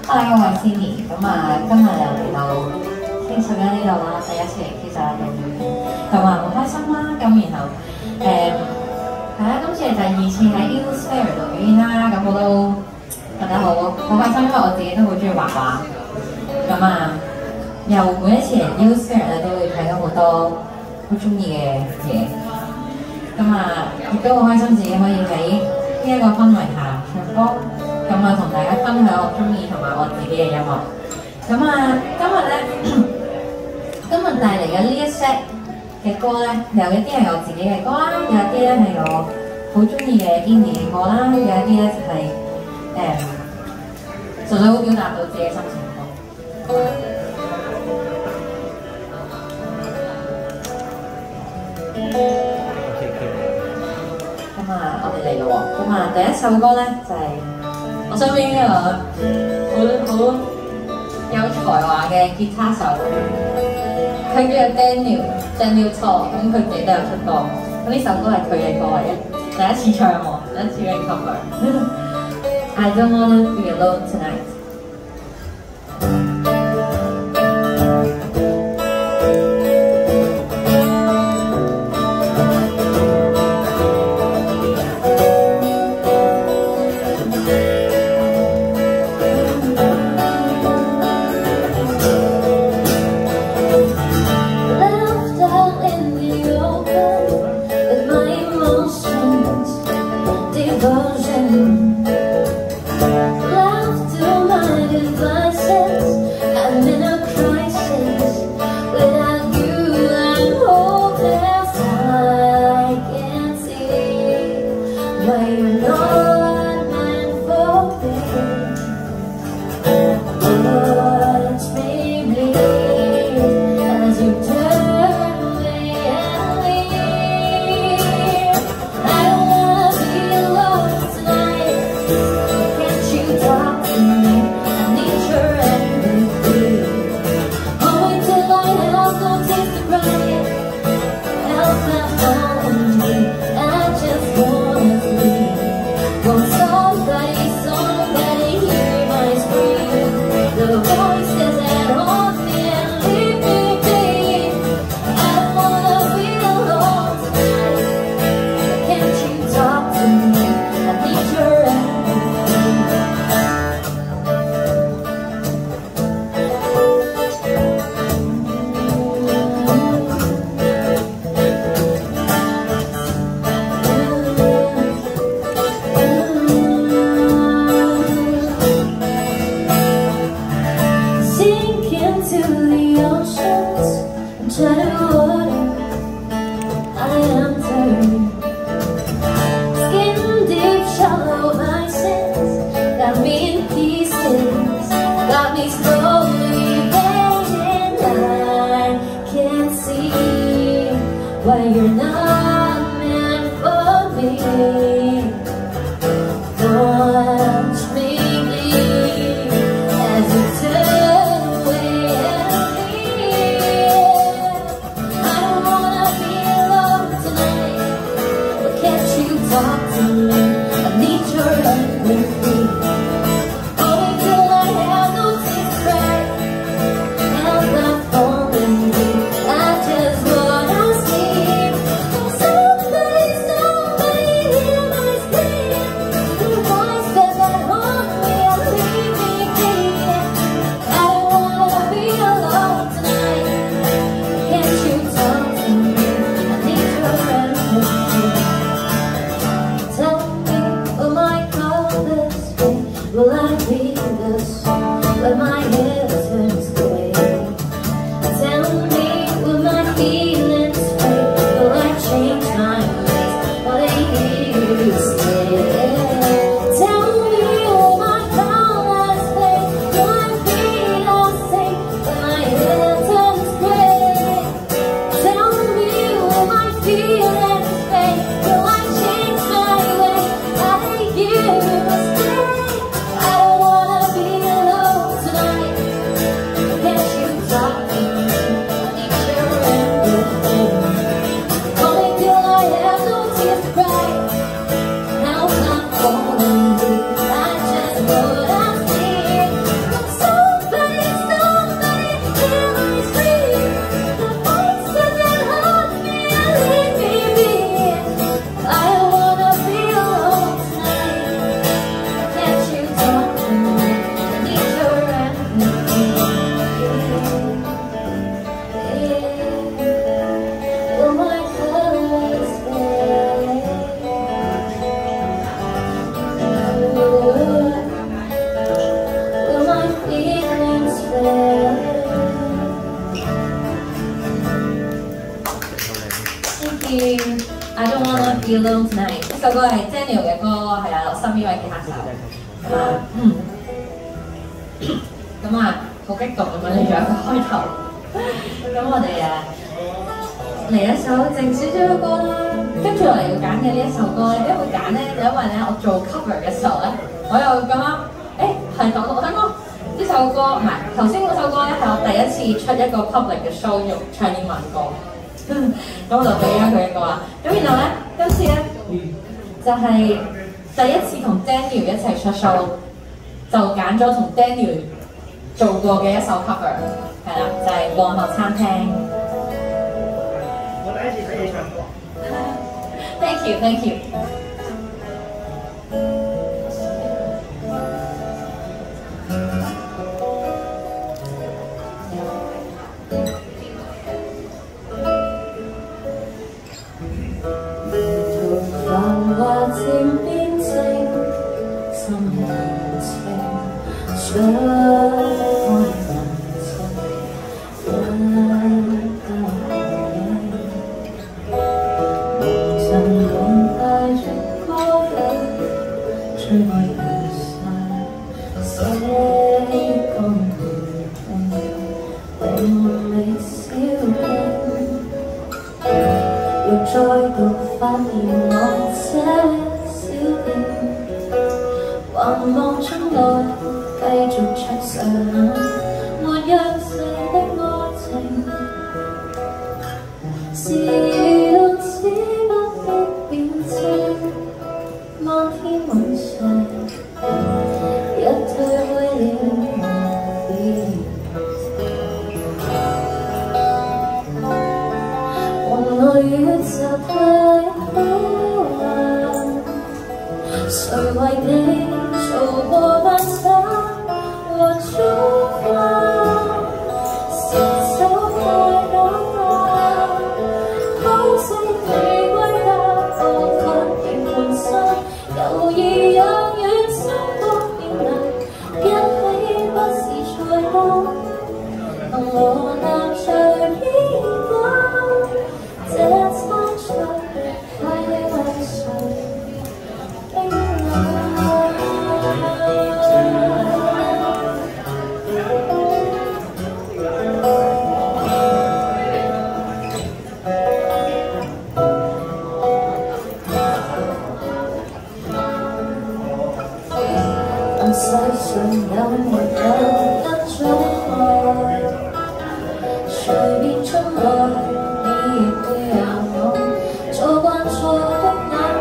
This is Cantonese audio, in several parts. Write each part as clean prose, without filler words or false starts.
大家好，我係 Cindy，咁啊，今日又嚟到傾水間呢度啦，第一次嚟 K 十一嘅表演，咁啊好開心啦，咁然後係啦，今次係第二次喺 U-Sphere 度表演啦，咁我都覺得好開心，因為我自己都好中意畫畫，咁啊又每一次嚟 U-Sphere 咧都會睇到好多好中意嘅嘢，咁啊亦都好開心自己可以喺呢一個氛圍下唱歌。咁啊，同大家分享我中意同埋我自己嘅音樂。咁啊，今日帶嚟嘅呢一 set 嘅歌咧，有一啲係我自己嘅歌啦，有一啲咧係我好中意嘅 indie 嘅歌啦，有一啲咧就係純粹好表達到自己嘅心情嘅歌。咁啊，我哋嚟咯喎！咁啊，第一首歌咧就係我身邊一個好有才華嘅吉他手，佢叫 Daniel Tall， 咁佢自己都有出歌，咁呢首歌係佢嘅歌嚟嘅，第一次唱喎，第一次俾人 cover。I don't wanna be alone tonight。 Feel Alone Tonight》呢首歌係 Daniel 嘅歌，係啊，我身邊位吉他手。咁啊，好激動咁樣嚟咗一個開頭。咁我哋嚟一首靜少少嘅歌啦。跟住落嚟要揀嘅呢一首歌咧，點解會揀咧？就因為咧，我做 cover 嘅時候咧，我又咁啱，係我等我呢首歌唔係頭先嗰首歌咧，係我第一次出一個 public 嘅 show 用唱英文歌。咁我就俾咗佢一個啦。咁然後咧，今次咧就係第一次同 Daniel 一齊出 show， 就揀咗同 Daniel 做過嘅一首 cover， 係啦，就係《皇后餐廳》。 我第一次睇你唱歌。 Thank you, thank you。 再度發現我這小店，橫望窗內繼續桌上沒約誓的愛情，是遇到此刻的變遷，漫天往事，一推開了我變。宇宙太好玩，誰為你做過晚餐和早飯？伸手太簡單，可惜你歸家步伐仍蹣跚，猶豫讓遠心都變難，一起不是才幹，同我男隨便講。這餐菜快為誰冰冷？當世上有沒有一種愛，隨便衝來。做慣錯的眼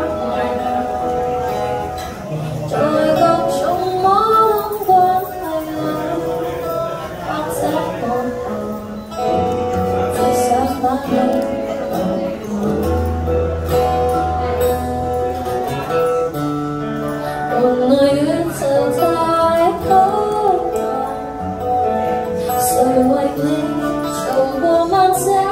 神，在各種摸關係裏，或者過後，只想把你原來宇宙太好玩，誰為你做過晚餐？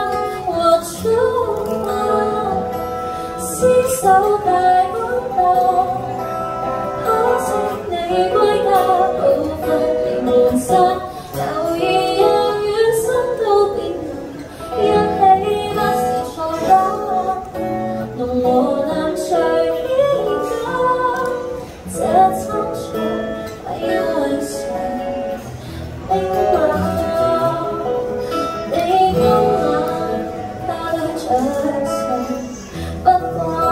廝守大廣大，可惜你歸家步伐仍蹣跚，猶豫讓遠心都變難，一起不是錯覺，濃和淡隨意揀，這餐菜為誰冰冷？你今晚他對着誰？不怪。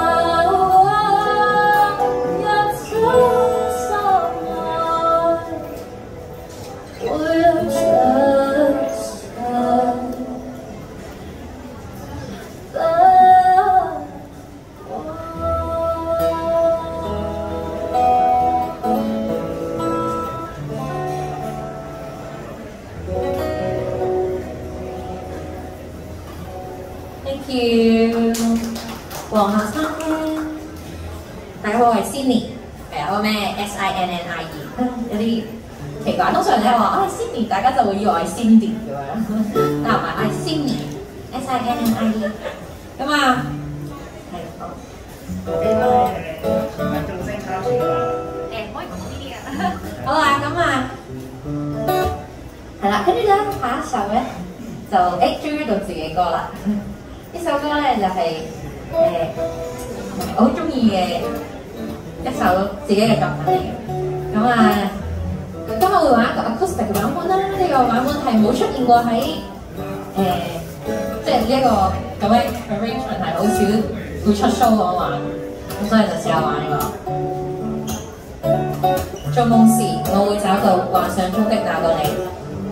Thank you， 皇后餐廳。大家好，我係 Sydney， 係嗰個咩 SINNIE， 有啲奇怪。通常咧話Sydney， 大家就會以為我係 Cindy 咁樣，但唔係，我係 Sydney，SINNIE。咁啊，係好。 眾聲參選啊！ 可以講呢啲嘅。好啦，咁啊，係啦，跟住咧下一首咧就終於到自己歌啦。呢首歌咧就係我好中意嘅一首自己嘅作品嚟嘅。咁啊，今日會玩一個 acoustic 嘅版本啦。呢、個版本係冇出現過喺即係呢一個咁嘅 arrangement 係好少會出 show 我玩，咁所以就試下玩呢、個。做夢時，我會找到幻想中的那個你。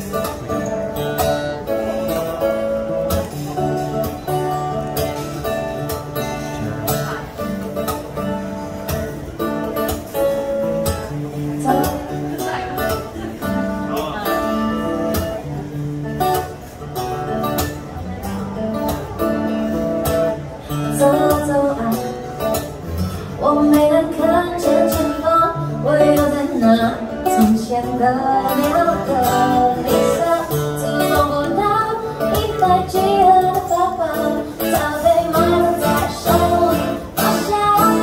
我没能看见前方，唯有在那从前的秒的离散，触碰不到100几何的发光，早被埋藏在生活方向。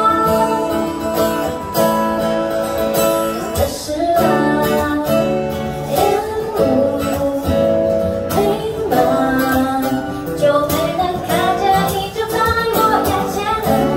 这时啊，烟雾弥漫，就没能看见你就在我眼前。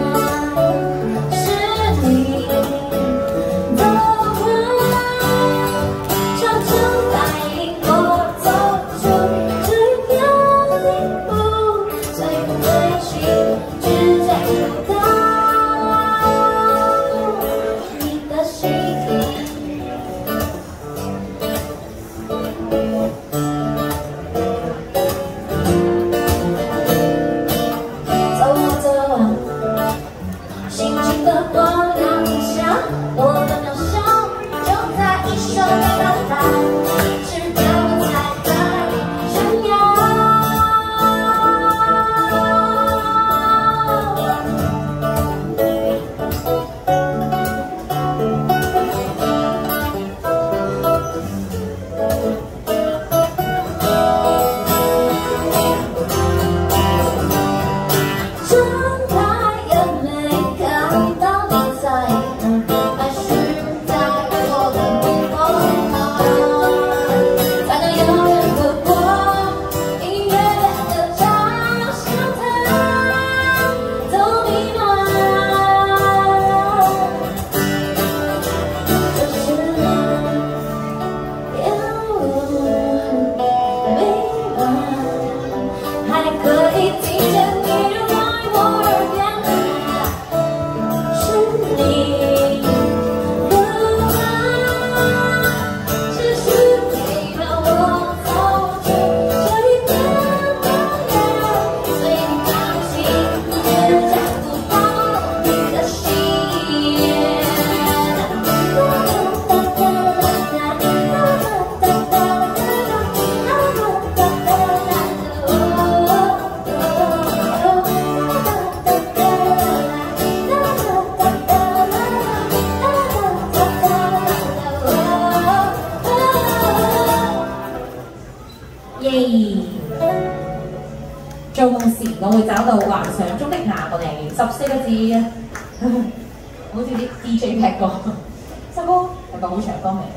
做夢時，我會找到幻想中的那個你，14個字，好似啲 DJ 劈歌。首歌係個好長歌名，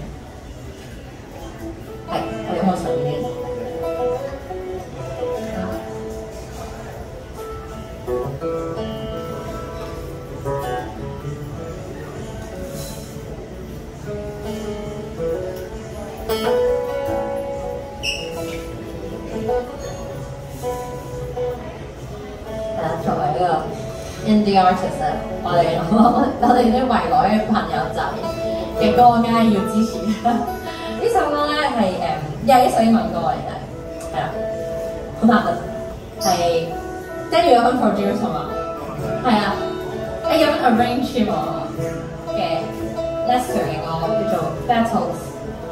係我哋開上啲。作為呢個 indie artist 啊，我哋啲圍內嘅朋友仔嘅歌梗係要支持。呢首歌咧係又係一首英文歌嚟嘅，係啦，好難得，係 Daniel Yeon produce 係嘛？係啊，Yeon arrange 嘅 Lester 嘅歌叫做 Battles。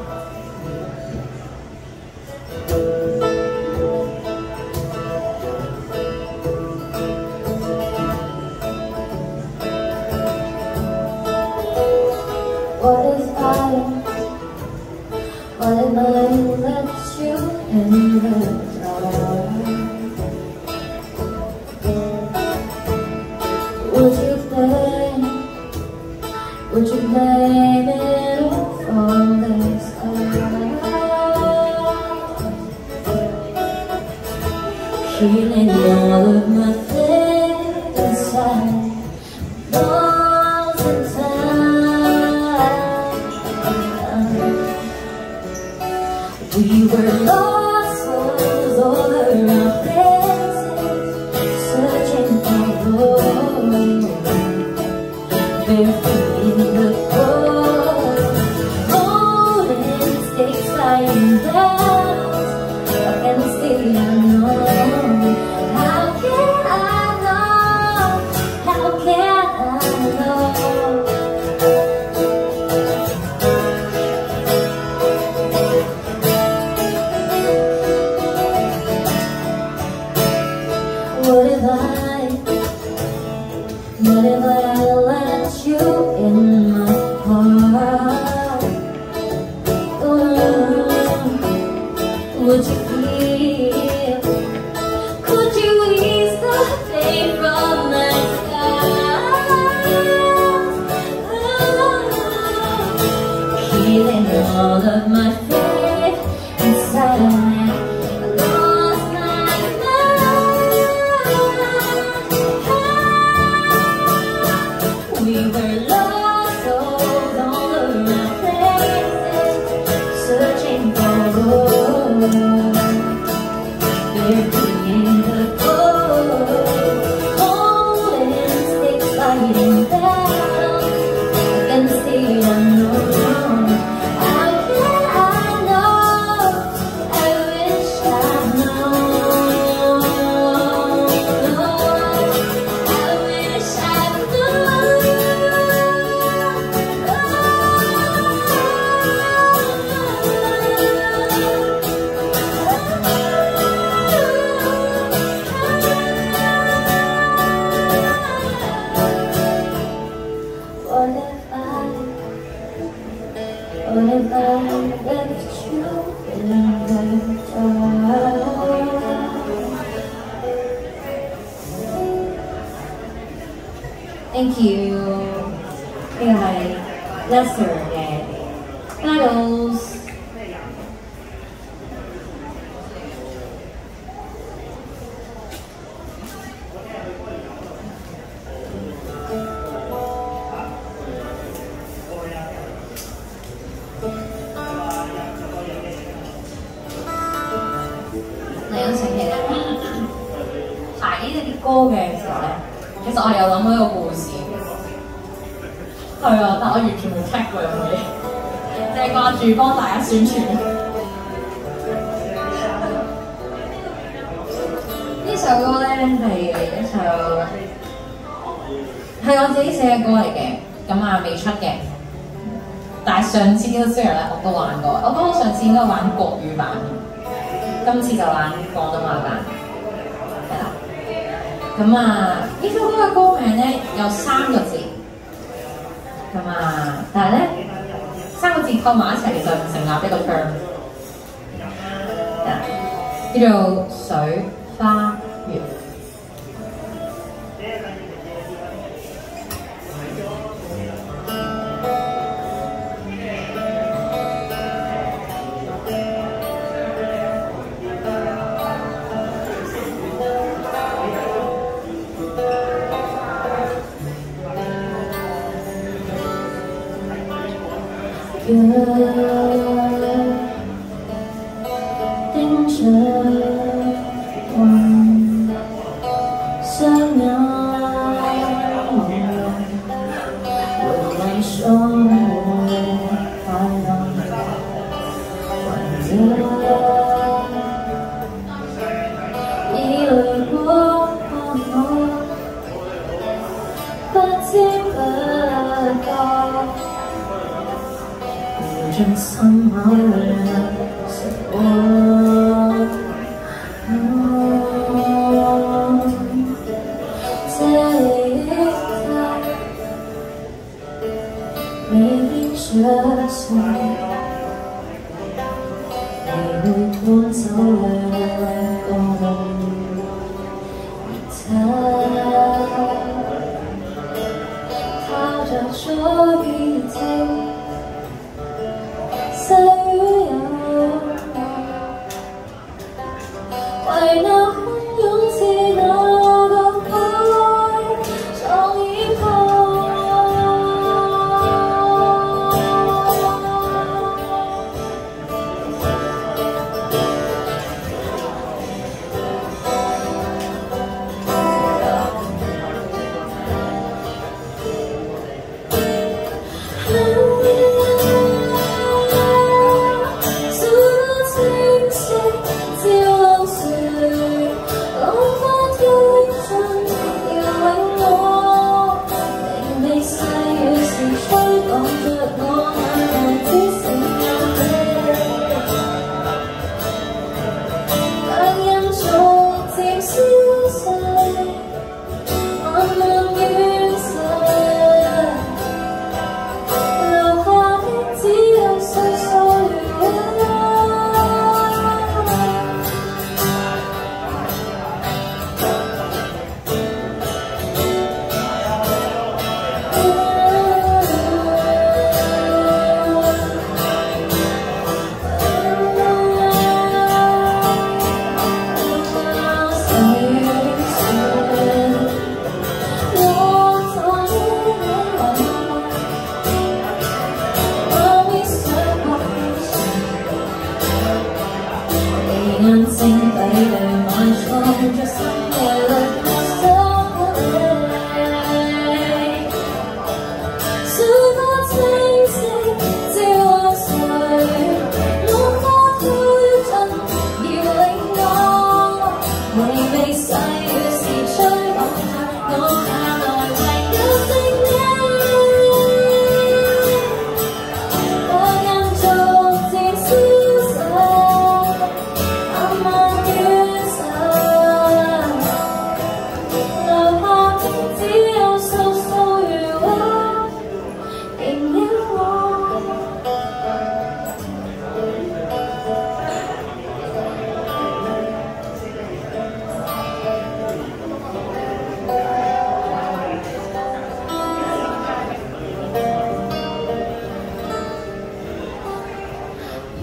What if I let you in the dark? Would you blame it all from the start? Healing all of my things inside. We were lost souls all around places, searching for home. Barefoot in the cold, holding stakes, lying down against the unknown. How can I know? How can I know? What if I let you in my heart? Would you feel? Could you ease the pain from my scars? Healing all of my faith inside. We were lost souls all around places, searching for home. Barefoot in the cold, holding sticks, fighting down against the unknown. How can I know? I wish I know. I wish I knew. What if I left you in the dark? Thank you. 呢個係 Lester 嘅 Idols。嚟緊請期咧，排呢啲歌嘅時候咧，其實我係有諗到一個故事。係啊，但我完全冇 check 過有冇嘢，淨係掛住幫大家宣傳。呢首歌咧係一首係我自己寫嘅歌嚟嘅，咁啊未出嘅。但係上次呢個 Zero 咧我都玩過，我覺得上次應該玩國語版。今次就玩廣東話版，係啦。咁啊，呢首歌嘅歌名咧有3個字，咁啊，但係咧3個字扣埋一齊就唔成立一個 term， 叫做水花月。盯着我，想要我，我来说我快乐，快乐，以为我不听不到。真somehow是我，在美丽这场，你会拖走了光，他靠着这一切。在雨阳，为那很拥挤那个海上一旁，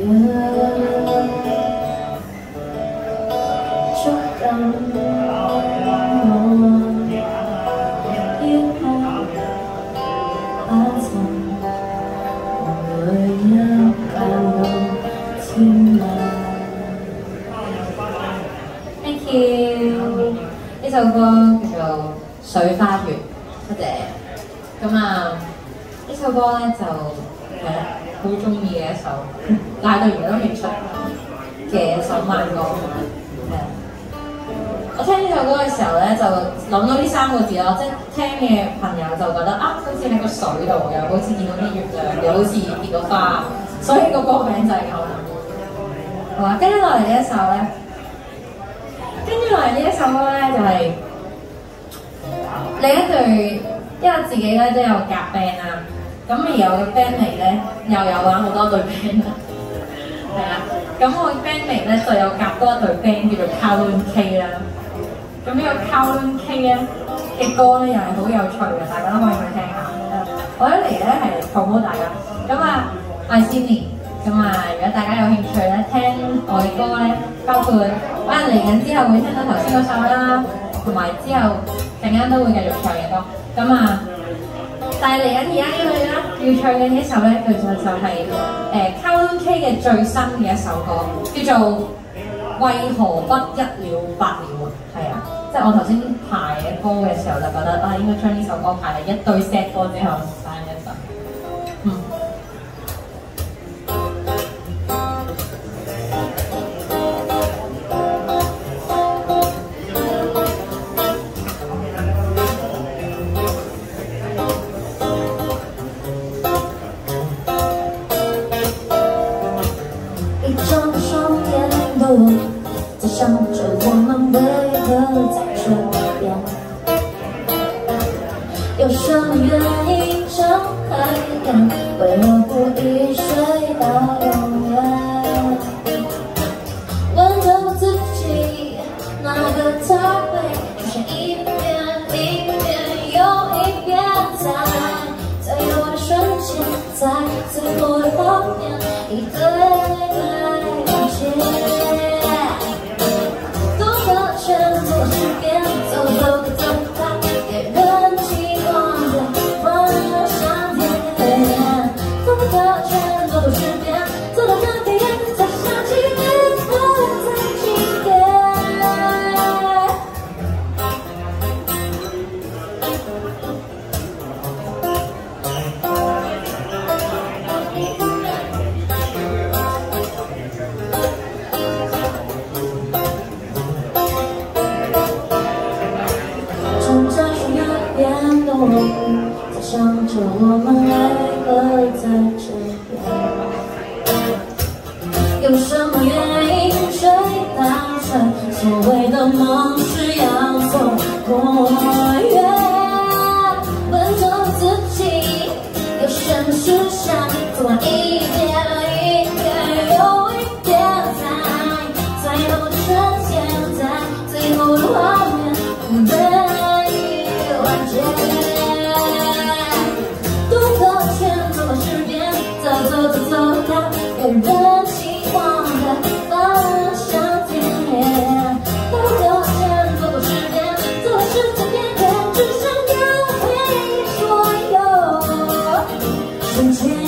就让我以后还曾我要感动听吗 Thank you。呢首歌叫做《水花月》，多謝。咁啊，呢首歌咧就係好中意嘅一首，但係到而家都未出嘅一首慢歌。我聽呢首歌嘅時候咧，就諗到呢3個字咯，即係聽嘅朋友就覺得啊，好似喺個水度，又好似見到啲月亮，又好似見到花，所以個歌名就係咁。好啊，跟住落嚟呢一首咧。跟住落嚟呢一首歌咧，就係、另一隊，因為我自己咧都有夾 band 啦，咁而有個 bandmate 咧又有玩好多隊 band 啦，係啊，咁我 bandmate 咧就有夾多一隊 band 叫做 Kowloon K 啦，咁呢個 Kowloon K 咧嘅歌咧又係好有趣嘅，大家都可以去聽下。我一嚟咧係 promote 大家，咁啊I see me。咁啊，如果大家有興趣咧，聽我嘅歌咧，包括可能嚟緊之後會聽到頭先嗰首啦，同埋之後陣間都會繼續唱嘅歌。咁啊，但係嚟緊而家呢個咧要唱嘅呢一首咧，其實就係Kowloon K 嘅最新嘅一首歌，叫做《為何不一了百了》啊，係啊，即係我頭先排嘅歌嘅時候就覺得啊，應該將呢首歌排喺一堆 set 歌之後生一陣。 在想着我们为何在这边，有什么原因睁开眼，为何不一睡到永远？问着我自己，哪个他会出现一遍又一遍，在最后的瞬间，在最后的画面，一对对往前。走走的走开，给人期望的方向点，走的全都是遍，走到那边才想起为何在今天。在想着我们为何在这边，有什么原因睡到睡？所谓的梦是要走多远？问着自己，有什么事想做完一遍又一遍，在最后的瞬间，在最后的画面，愿意完结。走到有人期望的方向点，走到前走多10遍，走了10次遍，只想要回忆所有瞬间。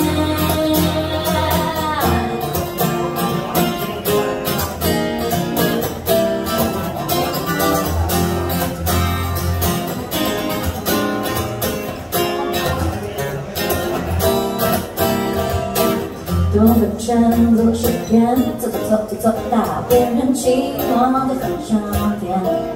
兜个圈，走10遍，走到别人期望的方向点。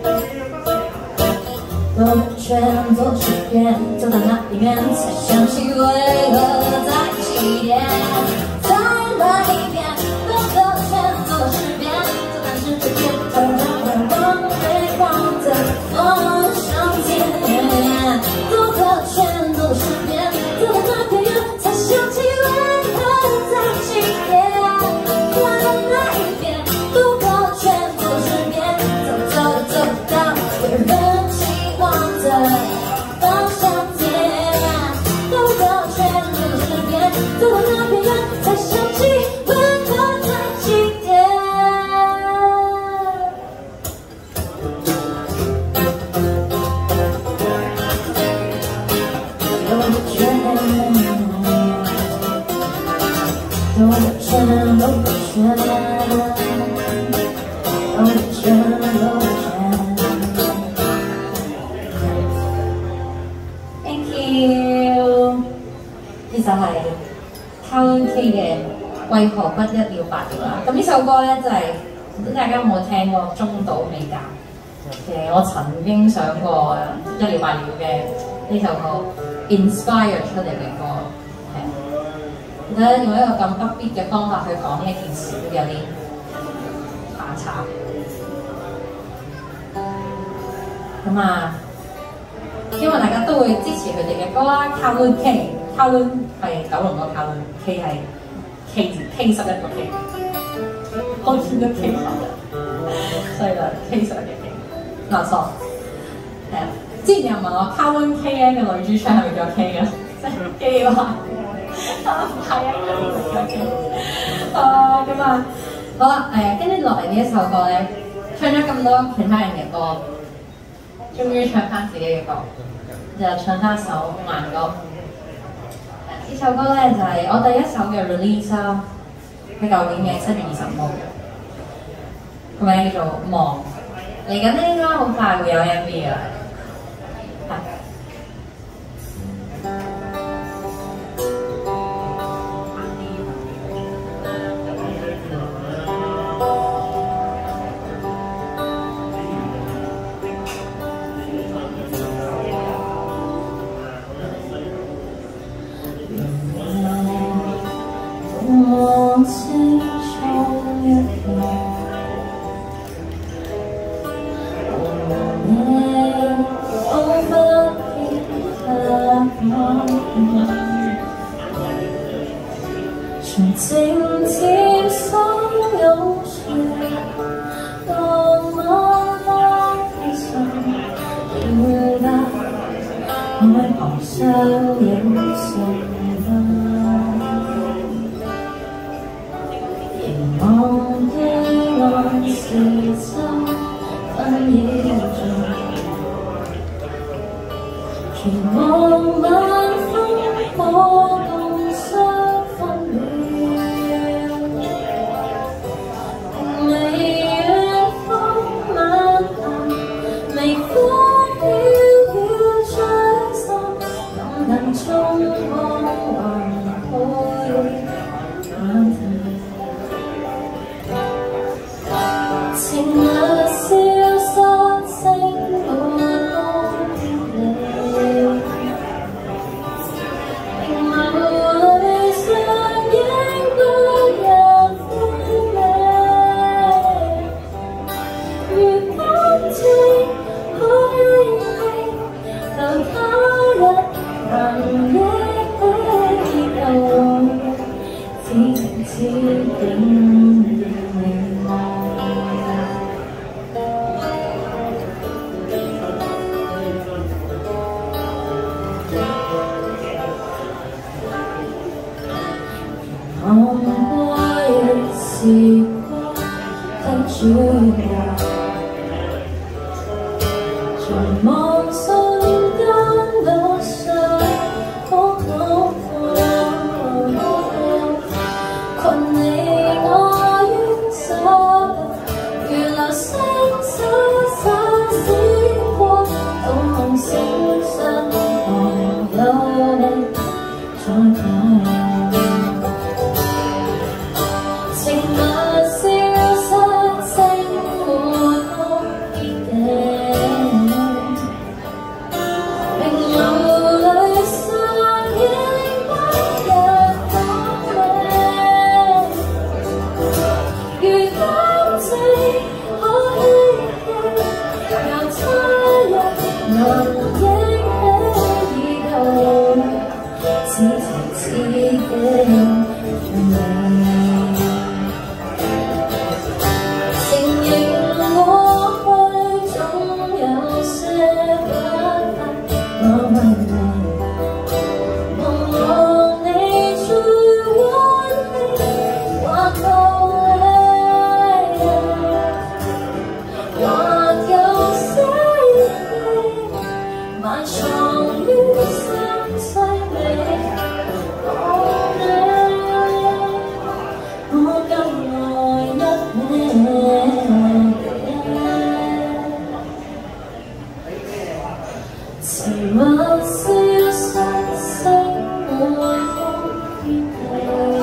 兜个圈，走10遍，走到那一面，才想起为何在起点。再来一遍，兜个圈，走10遍，走到10遍，头让往回望的方向点。兜个圈，走10遍，走到那边，才想起为何。方向点，兜个圈，走10遍，走到那边。 Thank you。其實係 Calvin K 嘅為何不一了百了啦。咁呢首歌咧就係、唔知大家有冇聽過中島美嘉嘅我曾經想過一了百了嘅呢首歌 inspire 出嚟嘅歌，係覺得用一個咁不必嘅方法去講呢一件事都有啲反差。咁啊，希望大家都會支持佢哋嘅歌啦。Calvin K，Calvin 係九龍個 Calvin，K 係 K 字 K 11個 K， 我見到 K 11，所以就 K 11嘅 K， 嗱錯。係啊，之前有人問我 Calvin K 咧嘅女主唱係咪叫 K 嘅？即係 K 話，係啊，叫 K。咁啊，好啦，跟住落嚟呢一首歌咧，唱咗咁多其他人嘅歌。終於唱翻自己嘅歌，就唱翻首慢歌。呢首歌咧就係、我第一首嘅 release 啦，喺舊年嘅7月25號，個名叫做《望》。嚟緊咧應該好快會有 MV 嘅。 望清楚一片，和你彷彿結合，從靜接所有處，當晚花的信要得海旁相映成忘記愛是真紛擾盡，期望晚風波動相分秒，並未遠方晚行，微風飄飄吹散，感能中光還配眼前。情物消失，星沒光你，並無淚相映不人歡美。如今天可以留他日能憶起舊，只情只景凝望。看過一時光的主角，在望瞬間路上可講過，困你我於手，如流星灑灑閃過，到夢醒身旁有你在旁。情物消失，星沒空結定， 更愛一你。沉默消失聲會空見你，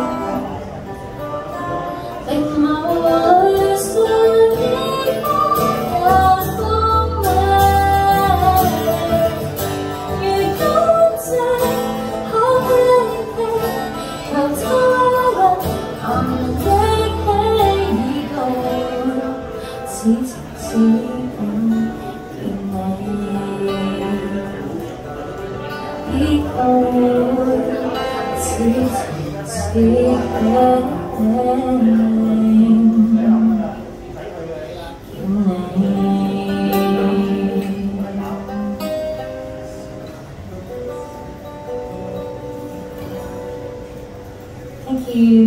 並無淚水已空光明，如乾淨可希冀，求他人含憶起已到，此情此景見你。依舊此情此景見你。Thank you。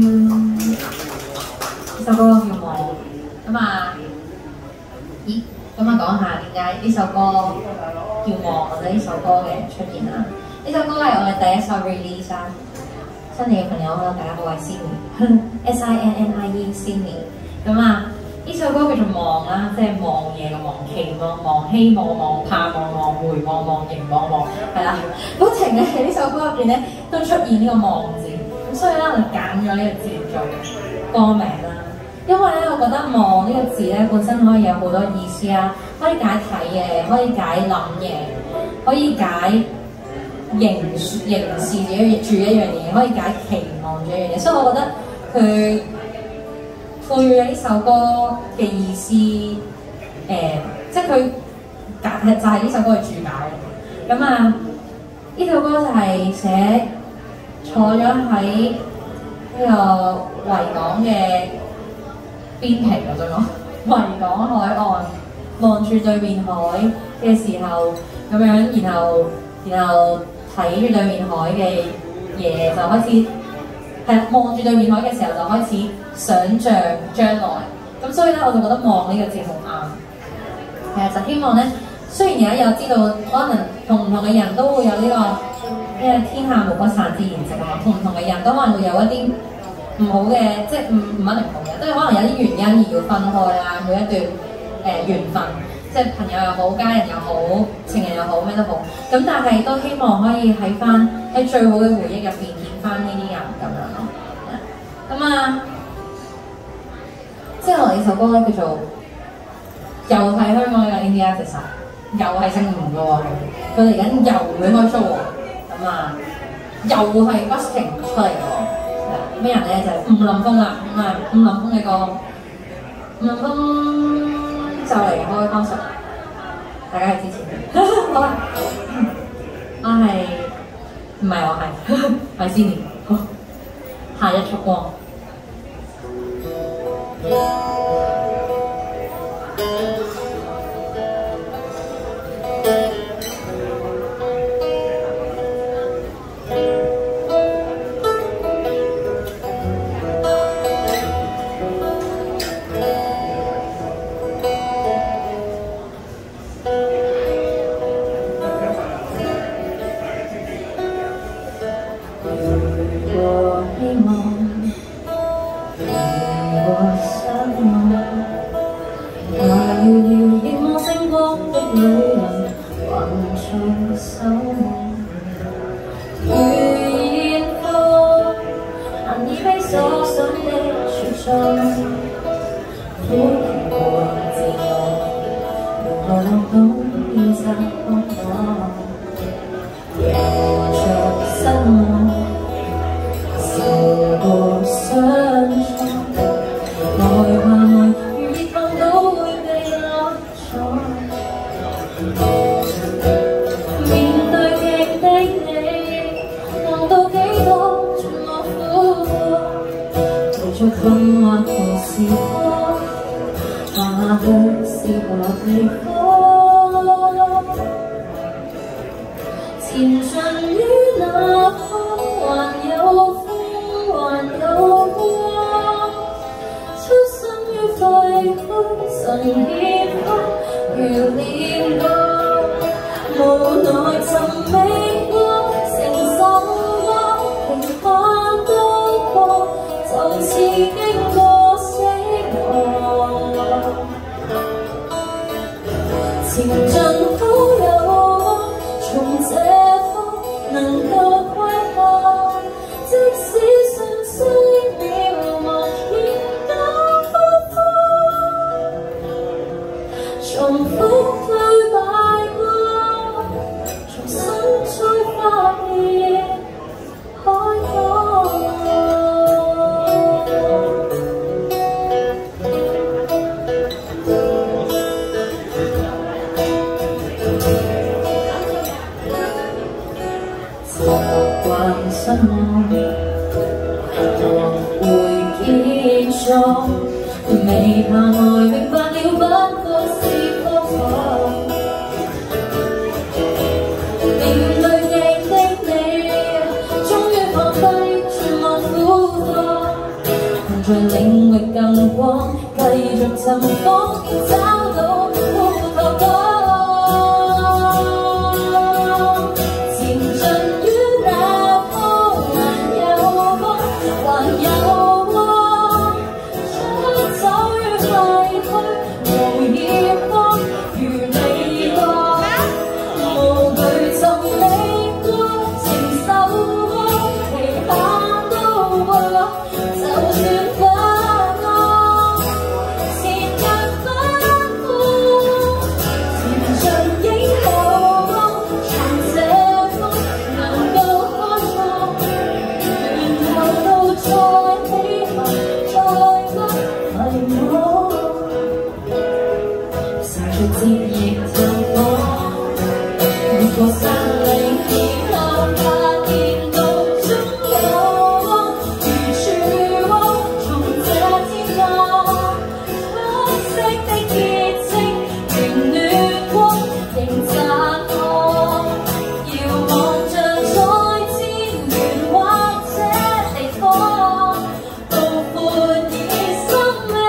呢首歌叫《夢》咁啊，咦？咁啊，講下點解呢首歌叫《夢》或者呢首歌嘅出現啦？呢首歌係我嘅第一首 release 啦。新嚟嘅朋友可能大家好，我係 Sinnie，SINNIE Sinnie。咁啊，呢首歌叫做《望》啦，即係望嘢嘅望，期望、望、希望、望、盼望、望、回望、望、凝望、望，係啦。不停嘅喺呢首歌入邊咧，都出現呢個望字。咁所以咧，我就揀咗呢個字做歌名啦。因為咧，我覺得望呢個字咧，本身可以有好多意思啊，可以解睇嘢，可以解諗嘢，可以解凝視住一樣嘢，可以解期望住一樣嘢，所以我覺得佢賦予呢首歌嘅意思，即係佢就係呢首歌嘅注解。咁啊，呢首歌就係寫坐咗喺呢個維港嘅邊皮嗰種咯，維港海岸望住對面海嘅時候咁樣，然後睇住對面海嘅嘢就開始係望住對面海嘅時候就開始想像將來，咁所以咧我就覺得望呢個字好啱。係啊，就希望咧，雖然有一日知道可能同唔同嘅人都會有呢個，因為天下無不散之筵席啊嘛，同唔同嘅人都可能會有一啲唔好嘅，即係唔一定好嘅，即係可能有啲原因而要分開啊，每一段緣分。即係朋友又好，家人又好，情人又好，咩都好。咁但係都希望可以喺最好嘅回憶入邊見翻呢啲人咁樣咯。咁啊，之後呢首歌咧叫做又係香港嘅 Indie Artist， 又係姓吳嘅喎，佢嚟緊又會開 show 喎。咁啊，又係 busking 出嚟喎。咩人咧？就係吳林峰啦。咁啊，吳林峰嘅歌，吳林峰就嚟開concert，大家係支持佢。好啦，我係唔係我係Sinnie。好，夏日燭光。就似經過死亡，前進好有望，從這方能夠歸航，即使信息渺茫，仍敢復方，重複對白過，重新再發現海港。習慣失望，輪迴結束，未怕愛，明白了不過是過錯。面對鏡的你，終於放低絕望苦況，同在領域更廣，繼續尋訪，找到烏托邦。節亦就我，越過山嶺險岸，發現路中有光，如曙光從這天降，黑色的結晶仍暖光，仍綻放，遙望着在天緣或者地方，道闊以生命。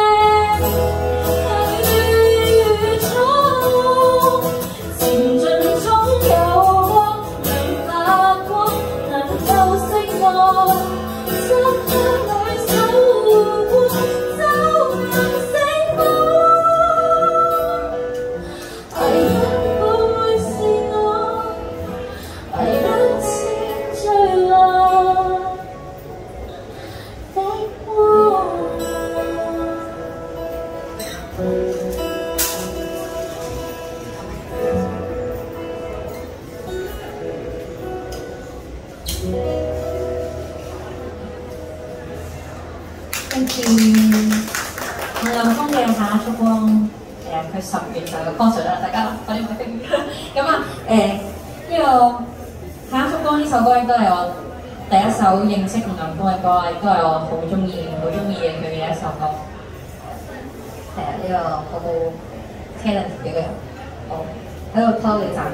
跟住我有封嘅下燭光，佢10月就有 concert 啦，大家快啲買飛。咁啊呢個下燭光呢首歌亦都係我第一首認識吳林峰嘅歌，亦都係我好中意嘅佢嘅一首歌。係啊，呢個好 talent 嘅一個人，我喺度偷你讚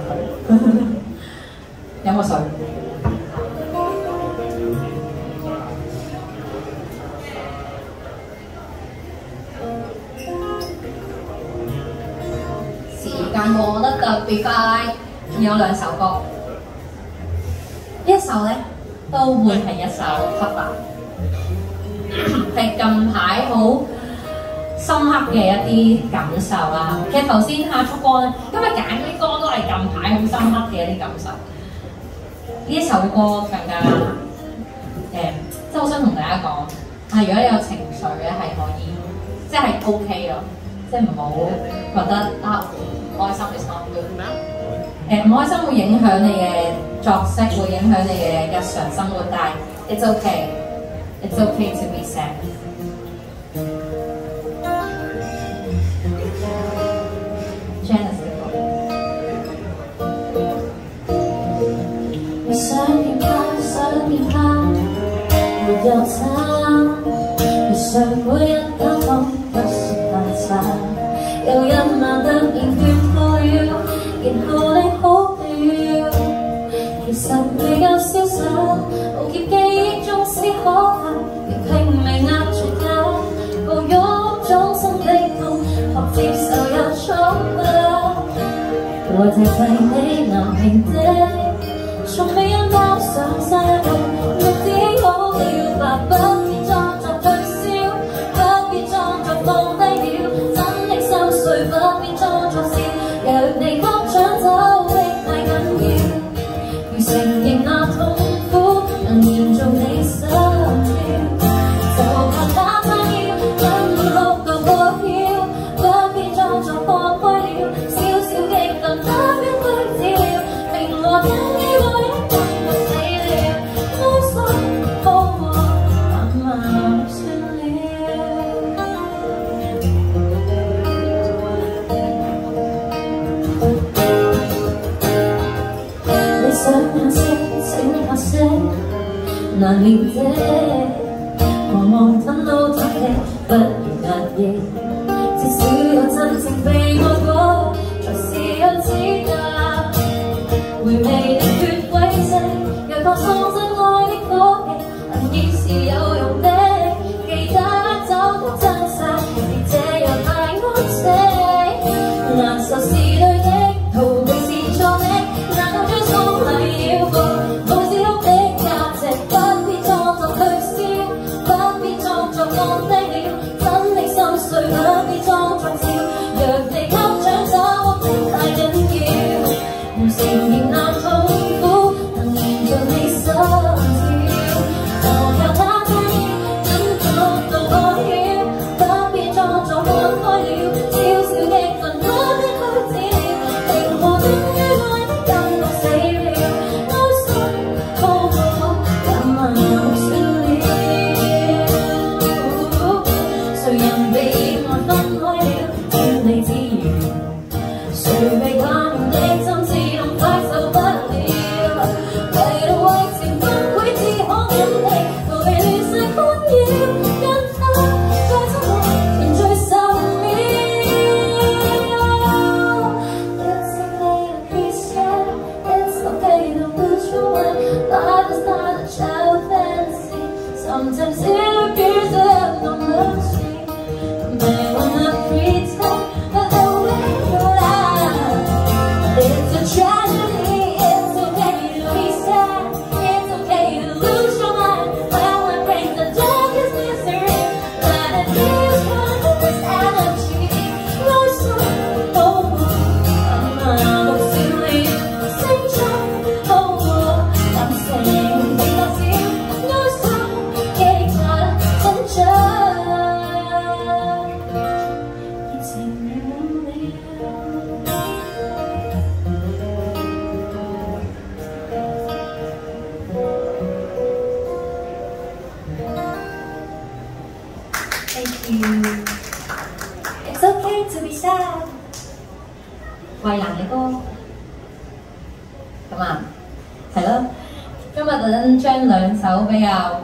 佢。飲個水。時間過得特別快，仲有2首歌。呢一首咧都會係一首黑白，係近排好深刻嘅一啲感受啦。其實頭先下燭光咧，今日揀啲歌都係近排好深刻嘅一啲感受。呢一首歌更加即係好想同大家講，如果你有情緒咧係可以，即係 OK 咯，即係唔好覺得唔開心 is not good。唔開心會影響你嘅作息，會影響你嘅日常生活，但係 it's okay to be sad。Janice 嘅歌。 你想變他，沒有差。你想每一間房不說太差，有一晚突然斷破了，然後你好了。其實你夠瀟灑，無劫記憶中思可怕，越拼命壓住它，抱擁種心的痛，學接受有錯吧。我這替你難平的，從未因交上世路，目的好了吧，不必裝作去消難了這，茫茫吞到吞氣，不如壓抑。至少有真正被愛過，才是有資格回味你血軌跡。若確喪失愛的火氣，能亦是有用的。記得找到真實，而這樣太安靜。難受是對的，逃避是錯的，難道將心禮了過？無是哭的價值，不必裝作推銷，不必裝作安低了，真的心碎不必裝作笑。若你給獎賞獲的太緊要，唔承認那痛苦能延續你心跳。我有他真意，怎做到可曉？不必裝作看開了，小小的份我的開始了，靈魂於愛的感覺死了，哀傷好過今晚又算了。誰人被愛分開了，千里之緣，誰被慣用的心自動快受不了，為了為情崩潰只可忍氣，逃避亂世歡擾，跟他在親愛團聚10秒。It's okay to lose your mind. Life is not a child fantasy. Sometimes it appears to have no mercy. May wanna pretend that the way you lie. It's a tragedy. It's okay to be sad. It's okay to lose your mind. When my brain's the darkest misery, let it use this energy. No sun, no moon, I'm not silly. Sing song, oh, I'm saying because you no sun, gave my attention. It's in you. Thank you. It's okay to be sad. 衛蘭嘅歌，咁啊，係咯。今日特登將兩首比較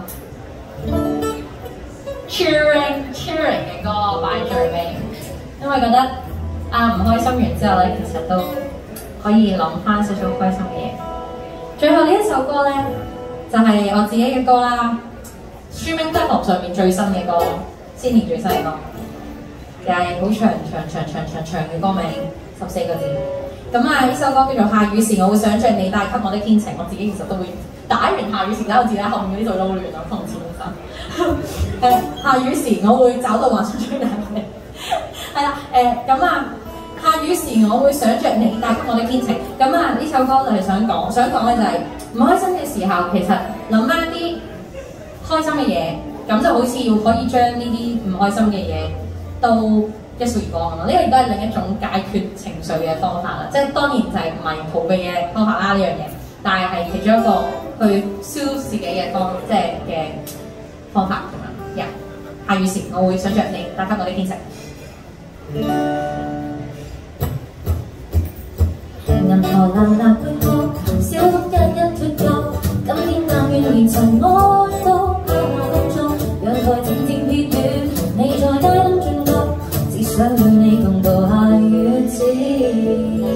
cheering 嘅歌擺最尾，因為覺得唔開心完之後咧，其實都可以諗翻少少開心嘅嘢。最後呢一首歌咧，就係我自己嘅歌啦，streaming platform 上面最新嘅歌，先年最新嘅歌，又係好長嘅歌名，14個字。咁啊，呢首歌叫做《下雨時我會想像你帶給我的天晴》，我自己其實都會打完下雨時9個字咧，後面嗰啲就撈亂啦，諷刺本身。下雨時我會找到幻想最大嘅，係啦，咁啊，下雨時我會想像你帶給我的天晴。咁啊，呢首歌就係想講咧就係唔開心嘅時候，其實諗翻啲開心嘅嘢，咁就好似要可以將呢啲唔開心嘅嘢都一掃而光咁咯。呢個亦都係另一種解決情緒嘅方法啦。即係當然就係唔係逃避嘅方法啦呢樣嘢，但係係其中一個去燒自己嘅嘅方法咁樣。下雨時我會想像你帶給我的天晴。 銀河藍藍背後，小屋一脫臼，今天但願連塵埃都拋下空中，陽台靜靜撇斷，你在街燈轉角，只想與你共度下雨節。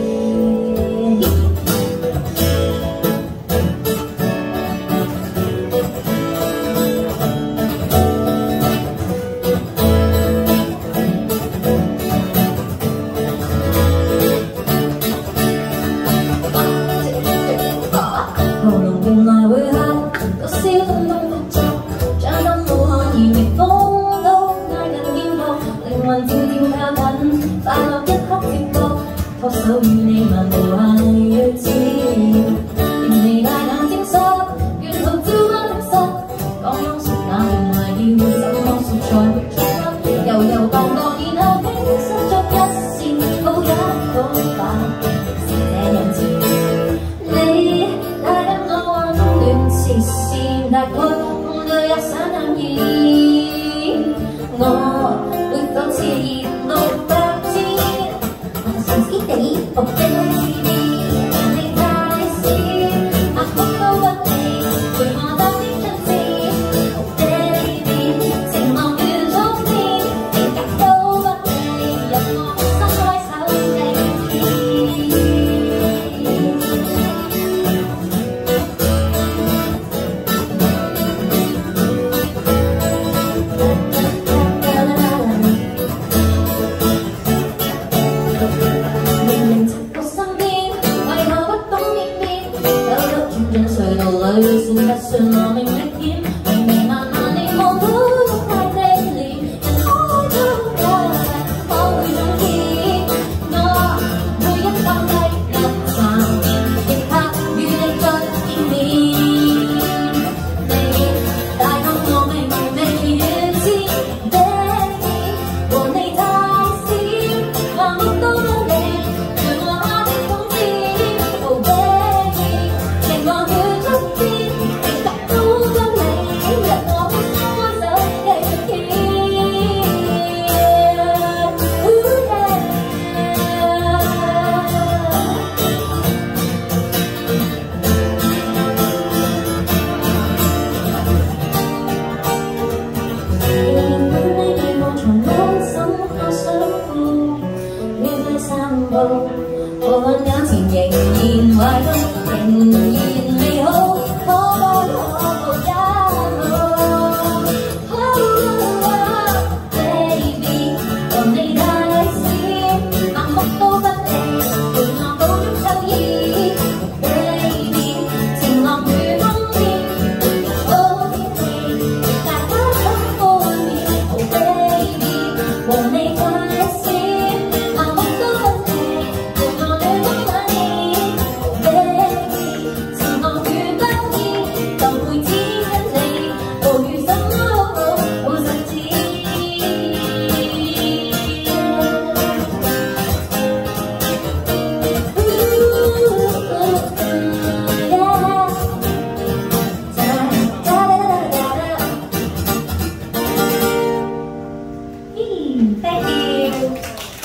拖手與你漫步下雨節，仍未大眼睛濕，沿途照不的濕，講擁熟那段話要怎麼說才會觸筆，悠悠蕩蕩然後輕輕伸作一線，好一個吧，是這樣子。你帶給我溫暖視線，大概夢到一閃亮意，我會否熾熱怒白天？一地伏的CD，你太少，啊哭都不理，陪我當天春節。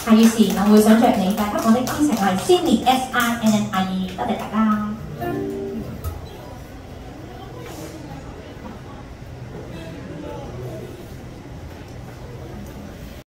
下雨時我會想着你，大家我的天晴，我係 Cindy SINNIE，多謝大家。